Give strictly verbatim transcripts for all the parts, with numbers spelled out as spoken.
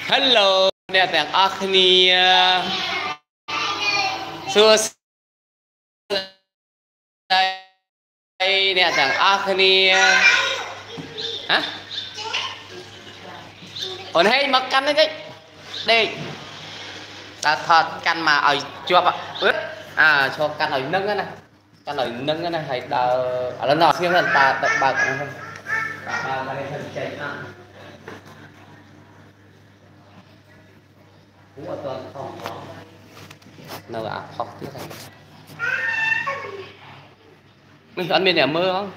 Hello អ្នកទាំងអស់គ្នាសួស្តីអ្នកទាំងអស់គ្នាហ៎អូនហេមកកាន់នេះតិចដេកតើថតកាន់មកឲ្យជាប់អាឈប់កាន់ឲ្យនឹងណាកាន់ឲ្យនឹងណាហើយដើរឥឡូវដល់ស្ងៀមតាទឹកបើកហ្នឹងតាបើមកនេះទៅចេញណាអូអត់តខុសនៅអាខុសទៀតហើយនេះអត់មានអ្នកមើលហ៎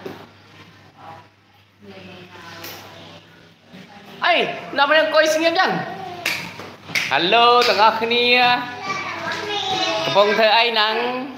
អីដល់ពេលអង្គុយស្ងៀមចឹង Hello ទាំងអស់គ្នាកំពុងធ្វើអីហ្នឹង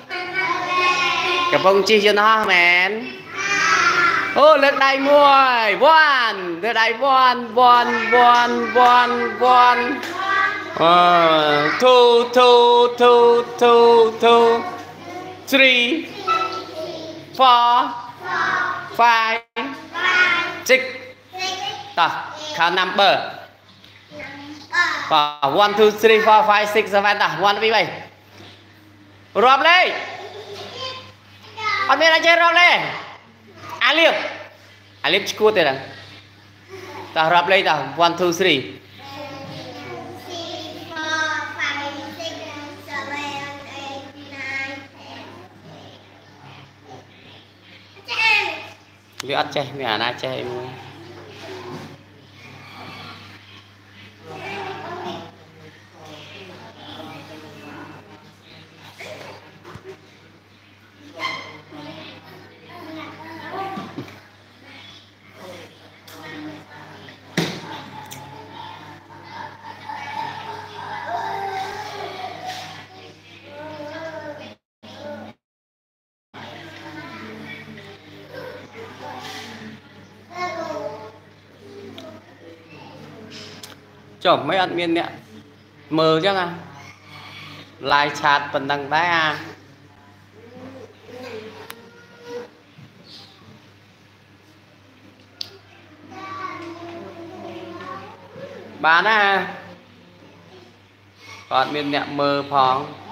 កំពុងជិះយន្តហោះមែនអូលើកដៃមួយវ៉ាន់លើកដៃវ៉ាន់វ៉ាន់វ៉ាន់វ៉ាន់វ៉ាន់អឺ two two two two two three four five six តោះ count number one two three four five six seven តោះ one two three រាប់លេខអត់មានអីចេះរាប់លេខអាលៀបអាលៀបឈួតទេហ្នឹងតោះរាប់លេខតោះ one two threeវាអត់ចេះមានអាណាចេះអីមួយចុះមិនអត់មានអ្នកមើលចឹងអា live chat ប៉ុណ្ណឹងដែរអាបានណាអត់មានអ្នកមើលផង